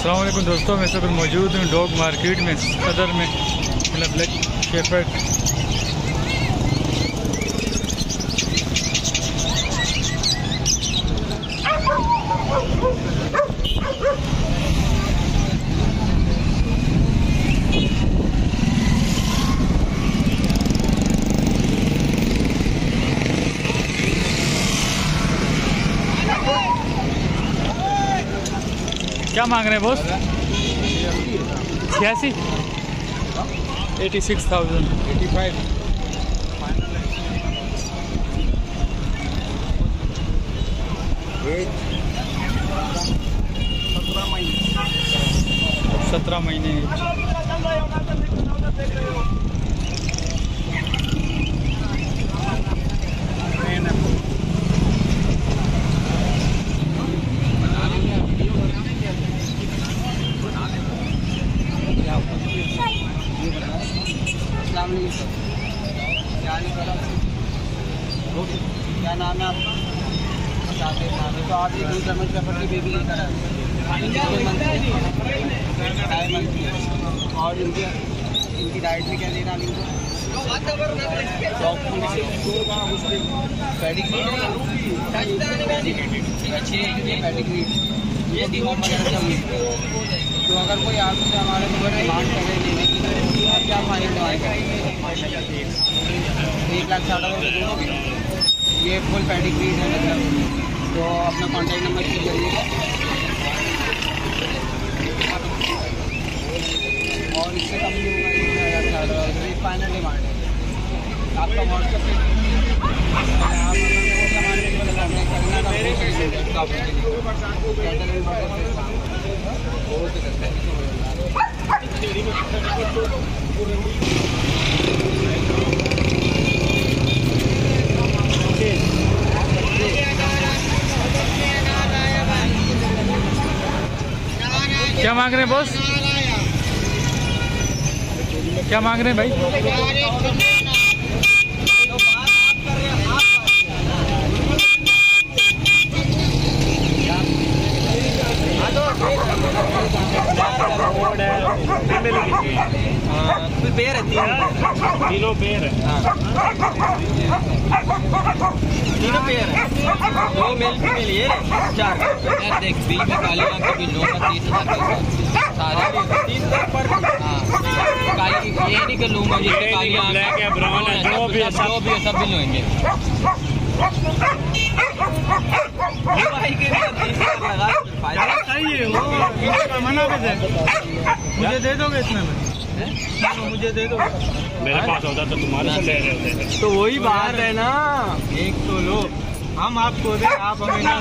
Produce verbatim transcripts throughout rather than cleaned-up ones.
अस्सलाम वालेकुम दोस्तों, मैं सब मौजूद हूँ डॉग मार्केट में सदर में ब्लैक शेफर्ड। क्या मांग रहे हैं बॉस? छियासी eighty six thousand eighty five सत्रह महीने क्या नाम है आपका? तो आप एक जर्मन शेफर्ड की बेबी लेकर आए और इनके इनकी डाइट में क्या देना है इनको? ये तो अगर कोई आपसे हमारे डिमांड करे लेने की तो आप क्या फाइनल डिमांड करेंगे? एक लाख साठ हज़ार रुपये दोगे? ये फुल पेडिग्रीड है मतलब, तो अपना कॉन्टैक्ट नंबर शेयर करिएगा और इससे कम नहीं होगा। एक लाख साठ हज़ार रुपये फाइनल डिमांड है आपका। व्हाट्सएप पे क्या मांग रहे हैं बॉस? क्या मांग रहे हैं भाई? पेयर है, तीनों पेयर है, तीनों पेयर है, दो मेल फीमेल ये चार। यार देख बीच में काले रंग के भी लोग तीस हजार सारे तीस हजार पर। हाँ काली ये नहीं कि लूँगा जिससे काली ब्लैक है ब्राउन है जो भी है सब भी है सब भी लेंगे। मुझे दे दोगे इसमें? मुझे दे दो। मेरे पास होता तो तुम्हारे से ले रहे होते। तो वही बात है ना, एक तो लो हम आपको दे, आप हमें ना।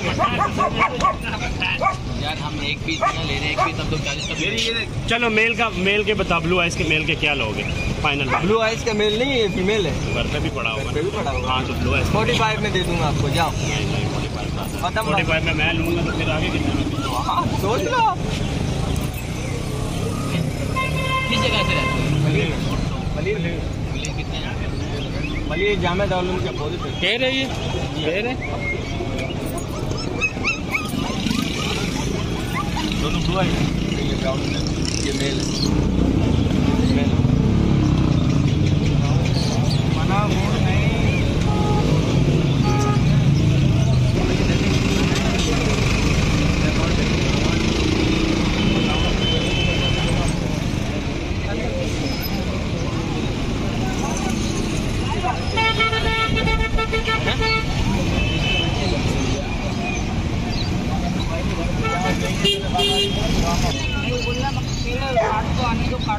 यार हम एक पीस ना ले रहे हैं, एक पीस हम तो चालीस का। चलो मेल का मेल के बता, ब्लू आइस के मेल के क्या लोगे फाइनल? ब्लू आइस का मेल नहीं है, फीमेल है। घर पे भी पड़ा होगा, भी पड़ा होगा। हाँ तो ब्लू आइस फोर्टी फाइव में दे दूंगा आपको, जाओ। फोर्टी फाइव में मैं लूँगा तो फिर आगे कितना? सोच लो आप किस जगह से रहते हैं? मलिर जामे दारुल के अपोजिट है। कह रही है कह रहे दोनों ब्लू है, ये ब्राउन है, ये मेल है। मेल मना मूड नहीं। बोलना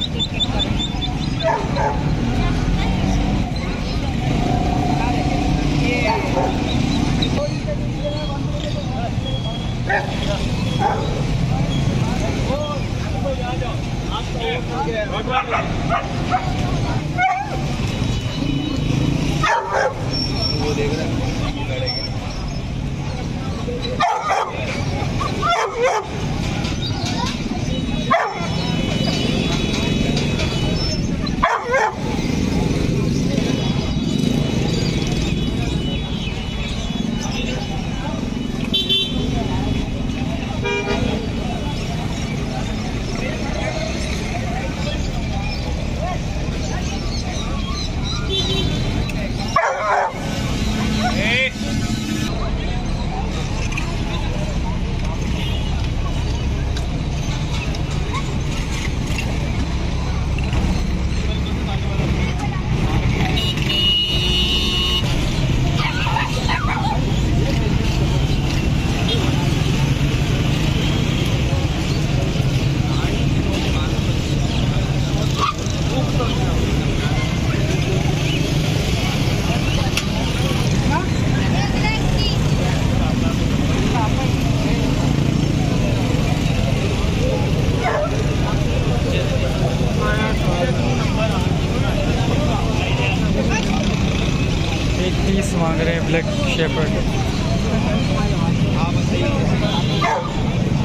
तीस मांग रहे हैं ब्लैक शेफर्ड।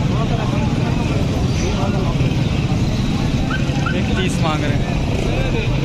एक तीस मांग रहे हैं।